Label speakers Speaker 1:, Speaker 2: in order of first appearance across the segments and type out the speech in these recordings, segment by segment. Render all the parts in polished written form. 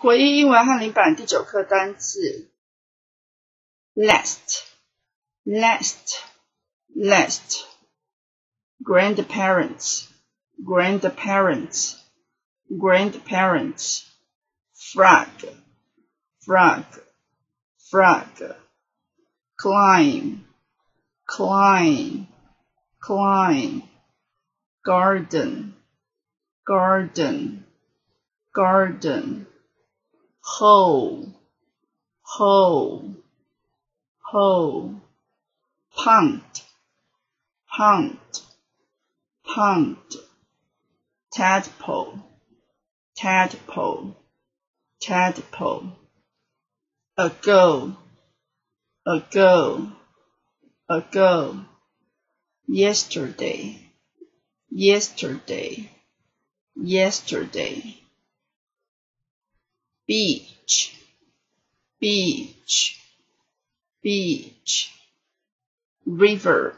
Speaker 1: 国一英文翰林版第9课单字 last grandparents frog climb garden hole pond tadpole ago yesterday beach river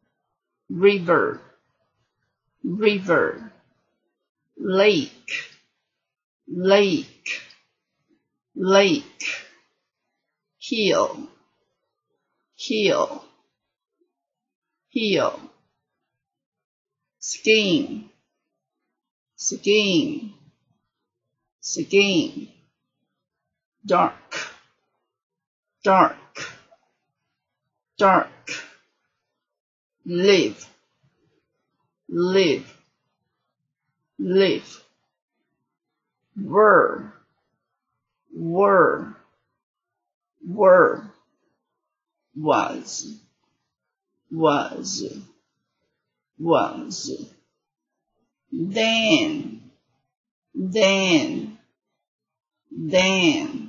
Speaker 1: lake hill skiing dark live were was then